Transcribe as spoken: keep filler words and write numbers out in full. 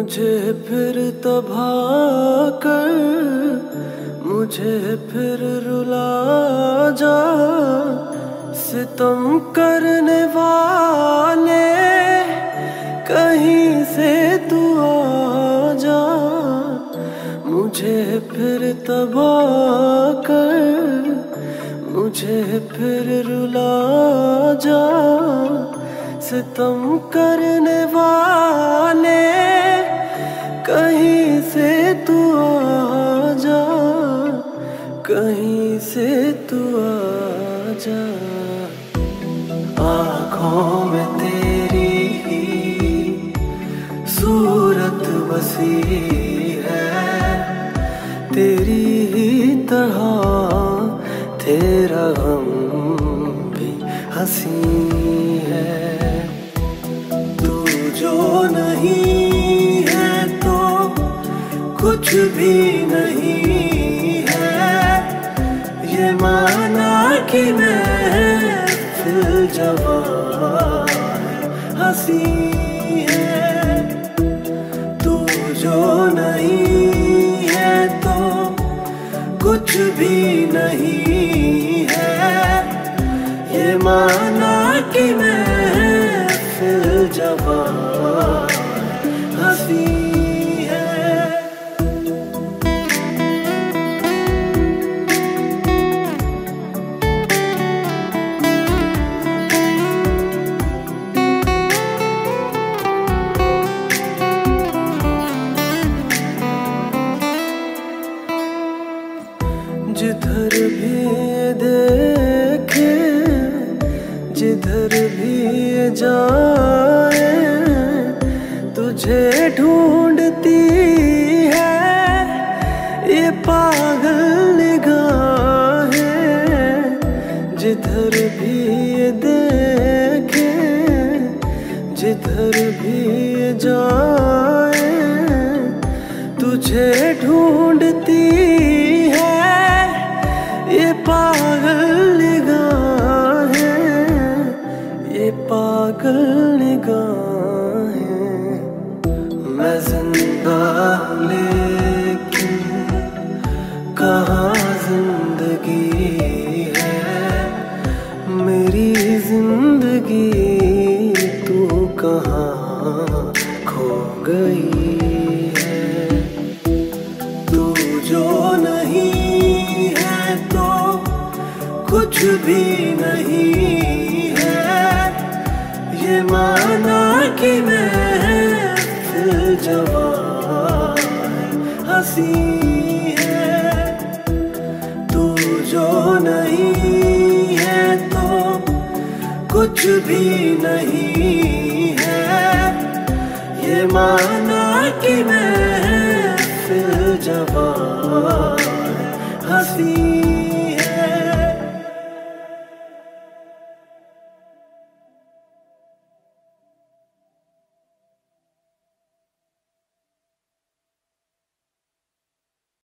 मुझे फिर तबाह कर, मुझे फिर रुला जा। सितम करने वाले कहीं से तू आ जा। मुझे फिर तबाह कर, मुझे फिर रुला जा। सितम करने वाले कहीं से तू आ जा, कहीं से तू आ जा। आँखों में तेरी ही सूरत बसी है, तेरी ही तरह तेरा गम भी हंसी है। तू जो नहीं है तो कुछ भी नहीं है, ये माना कि मैं फिर जवां हंसी है। तू जो नहीं है तो कुछ भी नहीं है, ये माना कि मैं फिर जवां हंसी है। जिधर भी देखे, जिधर भी जाए, तुझे ढूंढती है ये पागल निगाहें। जिधर भी देखे, जिधर भी जाए, तुझे ढूंढती है ये पागल निगाहें, ये पागल निगाहें। मैं जिंदा लेकिन कहाँ जिंदगी है, मेरी जिंदगी तू कहाँ खो गई है। तू जो नहीं है तो कुछ भी नहीं है, ये माना कि मैं फिर जवां हंसी है। तू जो नहीं है तो कुछ भी नहीं है, ये माना कि मैं फिर जवां हंसी